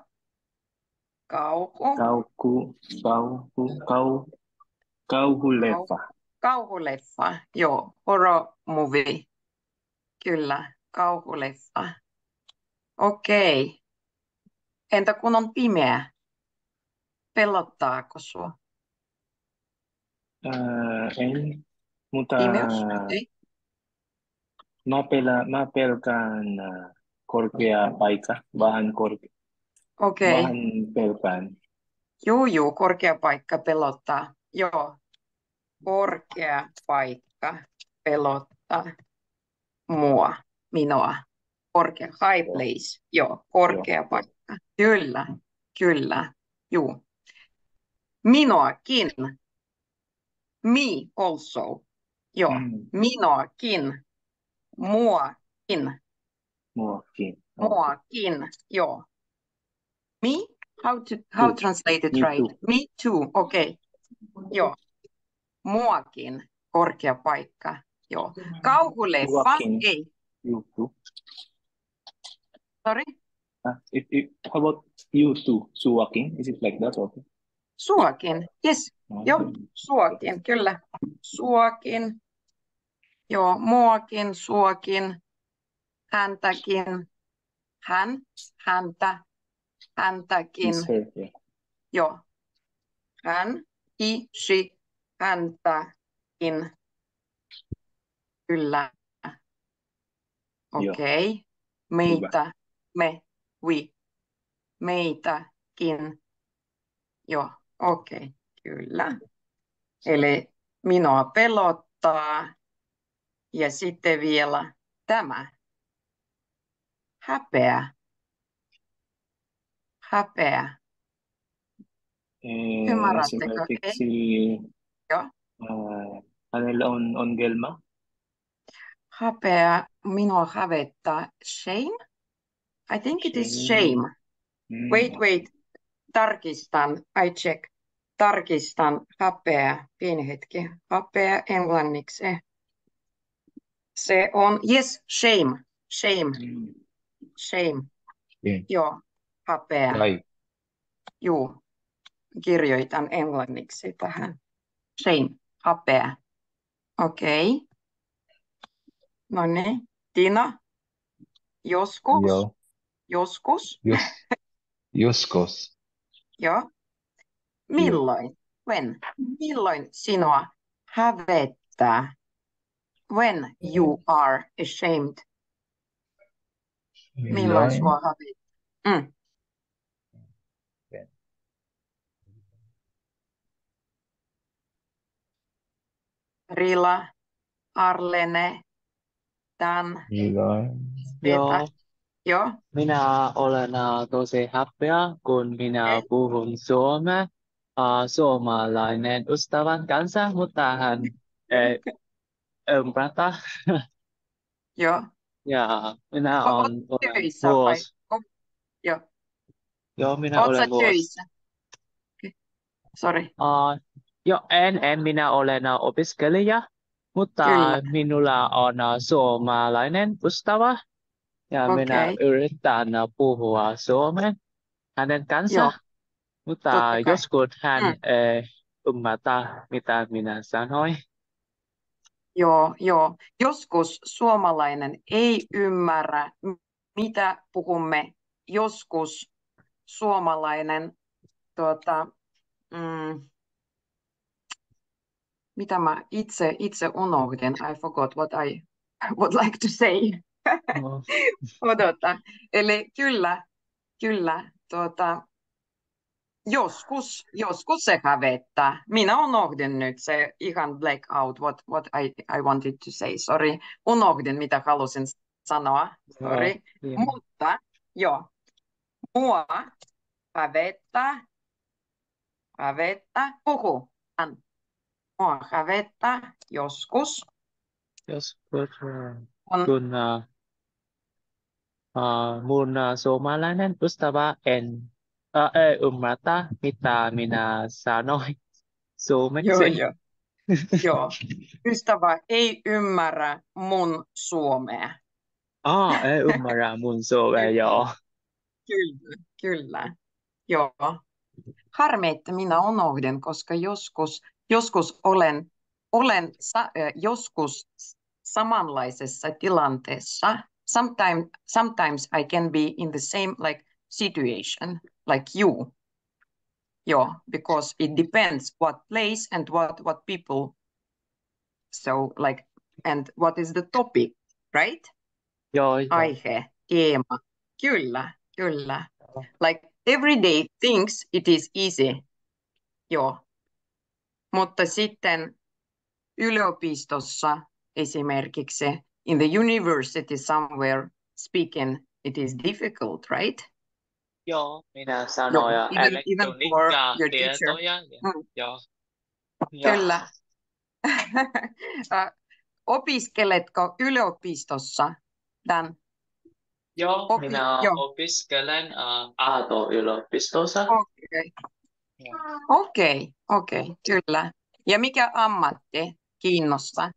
Kauhuleffa. Kauhuleffa. Joo, horror movie. Kyllä, kauhuleffa. Okei. Entä kun on pimeä? Pelottaako sua? En, mutta Pimeys? Okei. mä pelkään korkea paikka. Vähän Okei. pelkään. Juu, korkea paikka pelottaa. Joo, korkea paikka pelottaa minua. Korkea, high place. Joo, korkea paikka. Kyllä. Juu. Minuakin. Me also. Joo, minuakin. Muakin. Joo. Me? How translate it Me right? too. Me too. Okei. Joo. Muakin korkea paikka. Joo. Kauhuleffa. Suakin. Ei. You too. Sorry. How about you too? Suakin? Is it like that? Okay. Suakin. Yes. Joo. Suakin. Kyllä. Suakin. Joo. Muakin. Suakin. Häntäkin. Häntä. Häntäkin. It's her, yeah. Joo. Hän. He. She. Häntäkin. Kyllä. Okei. Meitä. Me. We. Meitäkin. Joo. Okei. Kyllä. Eli minua pelottaa. Ja sitten vielä tämä. Häpeä. Ymmärrättekö? Esimerkiksi Joo. hänellä on ongelma. Häpeä. Minua hävettää. Shame? I think it is shame. Wait. Tarkistan. I check. Tarkistan. Häpeä. Pieni hetki. Häpeä englanniksi. Se on, yes, shame. Yeah. Joo, häpeä. Right. Joo, kirjoitan englanniksi tähän. Shame, häpeä. Okei. No niin, Tina. Joskus. Joo. Joskus. Joo. Milloin? When? Milloin sinua hävettää? When you are ashamed. Milloin sinua hävettää? Rila, Arlene, Dan, Milloin? Peter. Joo. Minä olen tosi häpeä, kun minä puhun suomea suomalainen ystävän kanssa, mutta hän ei ymmärrä. Joo. Ja minä olen töissä vai? Joo. Joo, minä Oletko olen töissä? Okay. Sorry. Joo, en minä olen opiskelija, mutta Kyllä. minulla on suomalainen ystävä. Ja minä yritän puhua suomea hänen kanssaan, mutta joskus hän ei ymmärrä, mitä minä sanoin. Joo. Joskus suomalainen ei ymmärrä, mitä puhumme. Joskus suomalainen, mitä mä itse unohdin. I forgot what I would like to say. Odota. Eli kyllä, joskus se hävettää. Minä unohdin nyt se ihan black out what I wanted to say. Sorry, unohdin mitä halusin sanoa. Sorry. Mutta joo, mua hävettää, puhu. Mua hävettää joskus. Kun mun suomalainen ystävä ei ymmärtä, mitä minä sanoin Joo, suomeksi. joo. Joo. Ystävä ei ymmärrä mun suomea. Ei ymmärrä mun suomea, joo. Kyllä, kyllä. Joo. Harmi, että minä unohdin, koska joskus olen joskus samanlaisessa tilanteessa. Sometimes I can be in the same like situation like you. Yeah, because it depends what place and what people. So like, and what is the topic, right? Joo, joo. Aihe, teema. Kyllä, kyllä. Like everyday things, it is easy. Joo. Mutta sitten yliopistossa esimerkiksi in the university somewhere speaking, it is difficult, right? Joo, minä sanoin Even for your teacher. tietoja. Joo. Kyllä. Opiskeletko yliopistossa, Dan? Joo, minä opiskelen Aalto-yliopistossa. Okei, kyllä. Ja mikä ammatti kiinnostaa?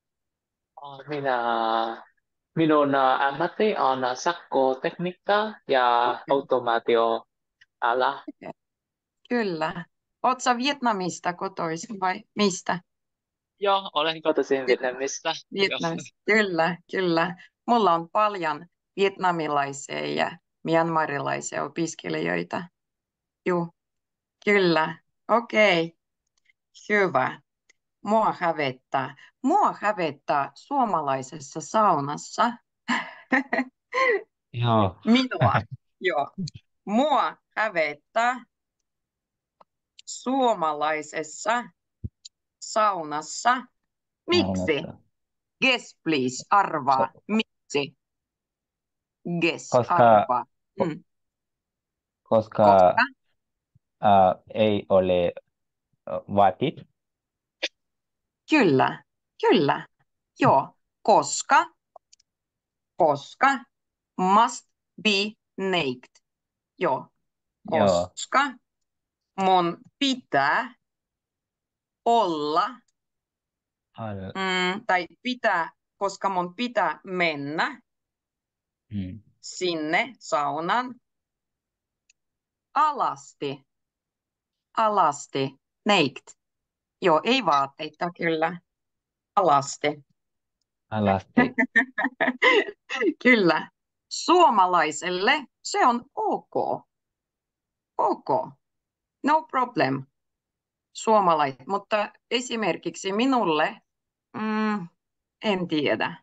Minun ammatti on sakkotekniikka ja automaatioala. Kyllä. Oletko sä Vietnamista kotoisin vai mistä? Joo, olen kotoisin Vietnamista. Vietnamista. Kyllä, kyllä. Mulla on paljon vietnamilaisia ja myanmarilaisia opiskelijoita. Joo, kyllä. Okei. Hyvä. Mua hävettää suomalaisessa saunassa. Joo. Minua. Joo. Mua hävettää suomalaisessa saunassa. Miksi? Guess please, arvaa. Miksi? Guess, arvaa. Koska ei ole vaatit. Kyllä, kyllä. Joo, koska must be naked. Joo, koska mun pitää olla, koska mun pitää mennä sinne saunan alasti, naked. Joo, ei vaatteita kyllä, alasti. Kyllä. Suomalaiselle se on ok. No problem. Suomalaiset, mutta esimerkiksi minulle, en tiedä.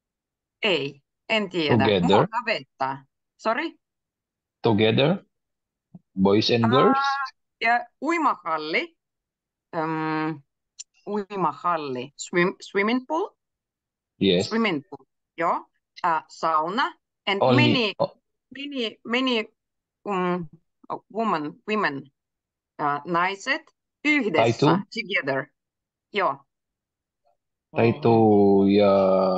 En tiedä. Together? Mua hävettää. Sorry? Together? Boys and girls? Ja uimahalli. Swimming pool? Yes. Swimming pool, joo. Sauna. And many women, naiset yhdessä, together. Joo. Taitu ja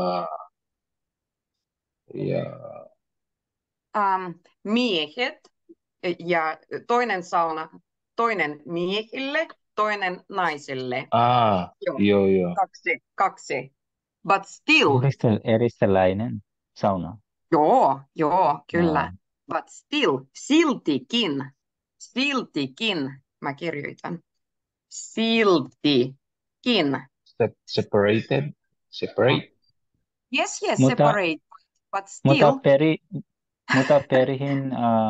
miehet ja toinen sauna, toinen miehille, toinen naisille. Joo. Kaksi. But still. Eristäläinen sauna. Joo, kyllä. But still, siltikin, mä kirjoitan. Siltikin. Separate? Yes, separate. But still. Mutta perihin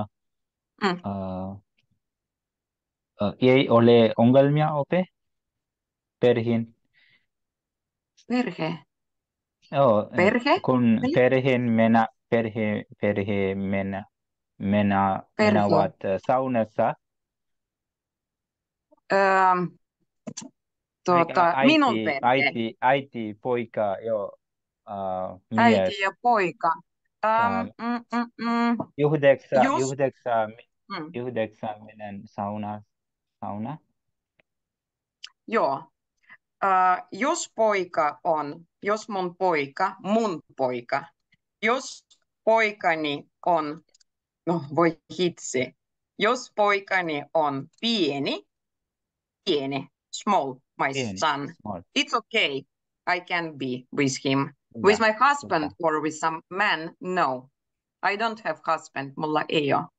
ei ole ongelmia perihin. Perhe? Joo, perhe? Kun perhe menevät saunassa. Minun perhe. Äiti, poika, joo. Mies. Äiti ja poika. Yhdeksän menen sauna. Joo. Jos mun poika, jos poikani on, no voi hitsi, jos poikani on pieni, small, my Pieni, son, small. it's okay. I can be with him. Kyllä, With my husband kyllä. or with some man, no. I don't have husband, mulla ei ole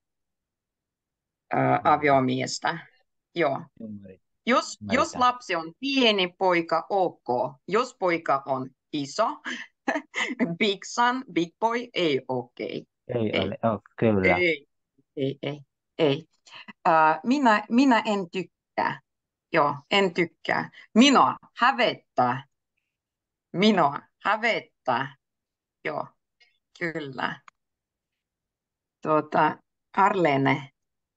aviomiestä. Joo. Jos Ymmärretään. lapsi on pieni poika, ok. Jos poika on iso, big son, big boy, ei okei. Ei ole, kyllä. Ei. Minä en tykkää. Joo, en tykkää. Minua hävettää. Joo, kyllä. Arlene.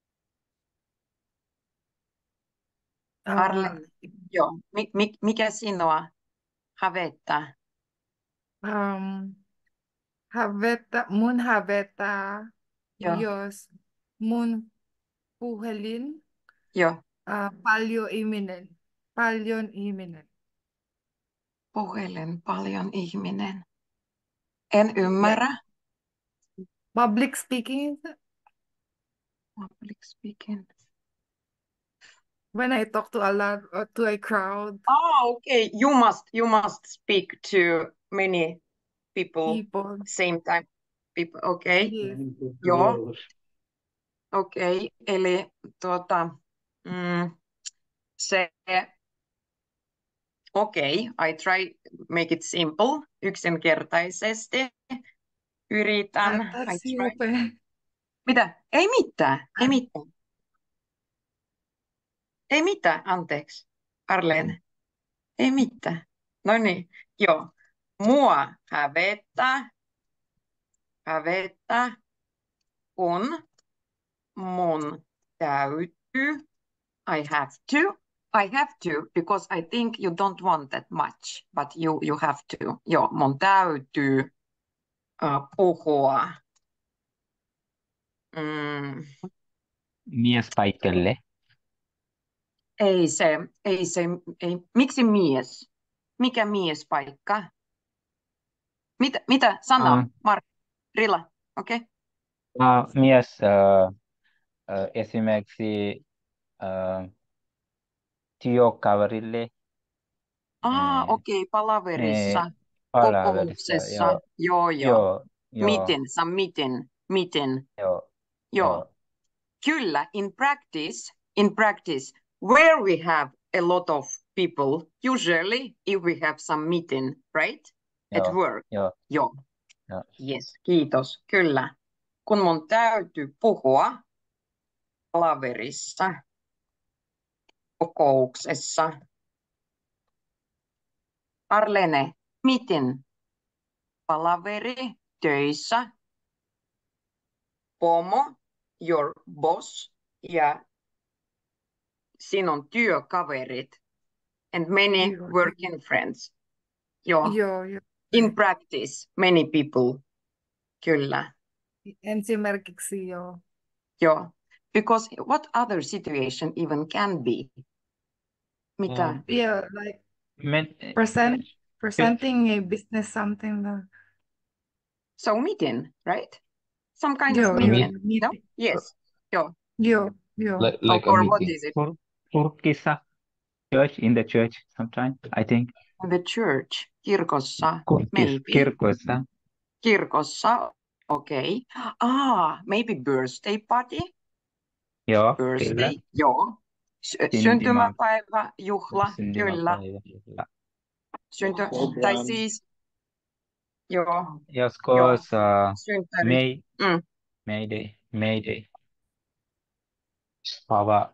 Arlene, joo. Mikä sinua hävettää? Mun hävettää, Joo. jos mun puhelin Joo. paljon ihminen. Puhelin paljon ihminen. En ymmärrä. Public speaking is it? Public speaking. When I talk to a lot or to a crowd, Okay. You must speak to many people same time. People. Okay. yes. Joo. Okei. Eli se I try make it simple, yksinkertaisesti. Yritän. I try. Mitä? Ei mitään. Ei mitään, anteeksi. Arlene. Ei mitään. No niin, joo. Mua hävettää, kun mun täytyy. I have to because I think you don't want that much, but you have to. Joo, mun täytyy puhua. Miespaikalle. Ei. Miksi mies? Mikä miespaikka? Mitä sanoo, Mark? Rilla, okei? Mies esimerkiksi työkaverille. Okei, palaverissa, Palaverissa, kokouksessa. Joo. Meeting. Joo. Kyllä, in practice, where we have a lot of people, usually if we have some meeting, right? At work. Joo. Yes, kiitos. Kyllä. Kun mun täytyy puhua palaverissa, kokouksessa. Arlene, meeting, palaveri, töissä, pomo, your boss, ja sinun työkaverit, and many working friends. Joo. In practice, many people. Kyllä. Esimerkiksi joo. Joo. Because what other situation even can be? Mitä? Yeah, like presenting a business something. So meeting, right? Some kind of meeting. No? Yes. Joo. Like or a what meeting. is it? Turkissa. In the church sometimes, I think. In the church. Kirkossa. Kirkossa. Kirkossa. Okay. Maybe birthday party. Joo. Birthday. Kyllä. Joo. Syntymäpäivä, juhla. Kyllä. Tai siis. Joo. Joskus synttäri. Mayday. Pava.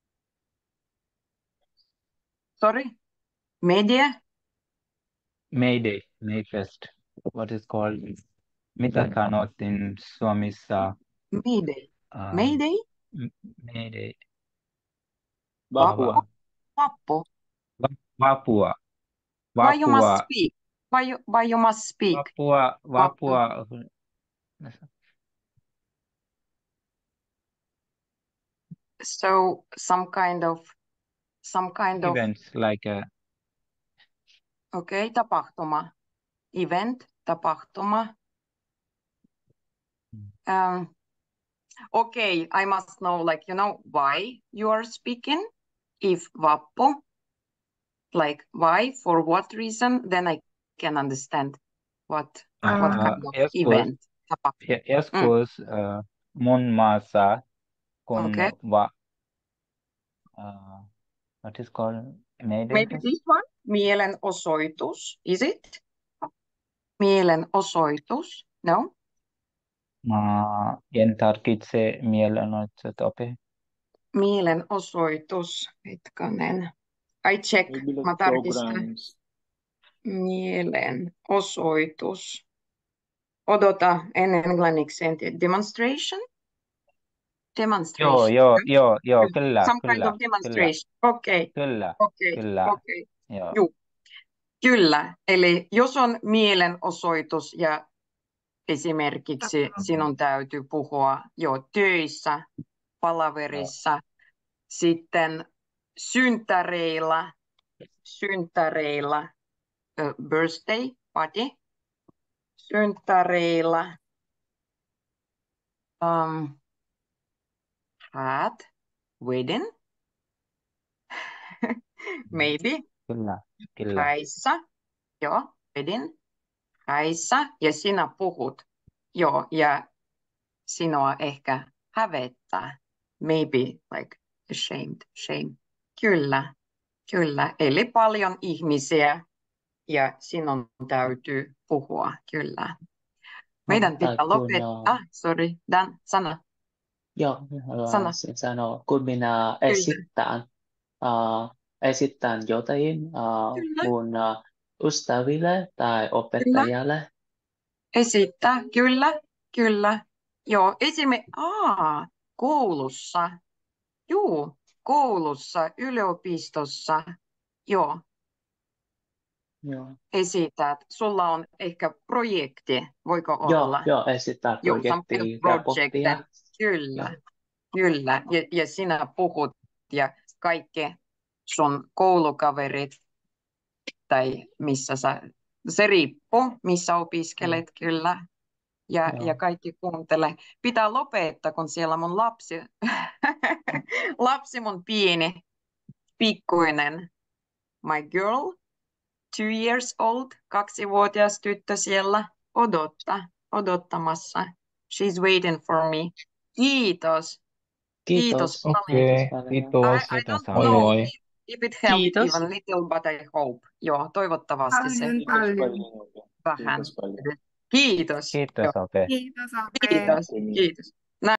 Sorry? Media? Mayday. Mayfest. What is called? Mitä sanot in Suomessa? Mayday. Mayday? Mayday. Vapua. Vapua. Why you must speak? Why you must speak? Vapua. So some kind of events like a tapahtuma. Event, tapahtuma. Okay, I must know, like, why you are speaking. If Vappu, like why, for what reason, then I can understand what kind of event. Joskus mun maassa, kun Okay. What is called? Maybe this one? Mielenosoitus, is it? Mielenosoitus, no? Mä en tarvitse mielenosoitus. Mielenosoitus, hetkanen. I check, Maybe like mä tarkistan. programs. Mielenosoitus. Odota, en englanniksi. Demonstration? Demonstration. Joo, kyllä, Some kind kyllä, of demonstration. Okay. kyllä, Okay. kyllä. Okay. Joo. Juu. Kyllä, eli jos on mielenosoitus ja esimerkiksi sinun täytyy puhua jo töissä, palaverissa, sitten synttäreillä, birthday party, synttäreillä, hat, wedding, maybe, Kyllä. häissä, joo, wedding, häissä, ja sinä puhut, joo, ja sinua ehkä hävettää, maybe like ashamed, shame, kyllä, eli paljon ihmisiä, ja sinun täytyy puhua, kyllä. Meidän pitää lopettaa, sorry, Dan, sano. Joo, Sano. sanoa, kun minä esitän jotain mun ystäville tai opettajalle. Esittää, kyllä. Joo, koulussa. Juu, koulussa, yliopistossa. Joo, esität. Sulla on ehkä projekti, voiko olla? Joo, esittää projektia. Kyllä. Ja sinä puhut ja kaikki sun koulukaverit tai missä se riippuu, missä opiskelet, kyllä. Ja kaikki kuuntelee. Pitää lopettaa, kun siellä mun lapsi mun pieni, pikkuinen, my girl, 2 years old, 2-vuotias tyttö siellä odottamassa. She's waiting for me. Kiitos paljon. Kiitos. I don't Moi know moi. if it helped Kiitos. even little, but I hope. Joo, toivottavasti se Paljon. vähän. Kiitos paljon. Kiitos. Kiitos, Ope. Kiitos, Ape. Kiitos.